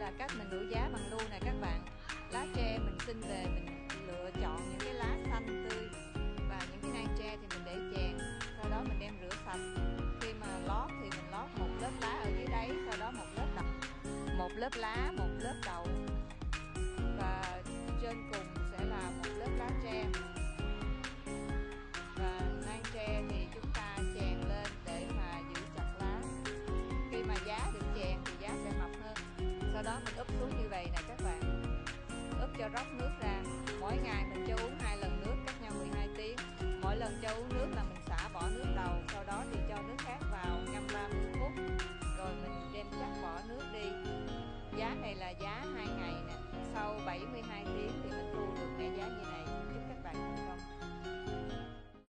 là cách mình đuổi giá bằng lu nè các bạn. Lá tre mình xin về mình lựa chọn những cái lá xanh tươi, và những cái nang tre thì mình để chèn, sau đó mình đem rửa sạch. Khi mà lót thì mình lót một lớp lá ở dưới đáy, sau đó một lớp đầu, một lớp lá, một lớp đầu, và trên cùng sẽ là một lớp lá tre. Và nang tre thì chúng ta chèn lên để mà giữ chặt lá. Khi mà giá được chèn thì giá sẽ mập hơn. Sau đó mình úp xuống như vậy nè các bạn, úp cho róc nước ra. Mỗi ngày mình cho uống 2 lần nước, cách nhau 12 tiếng. Mỗi lần cho uống nước là mình xả bỏ nước đầu,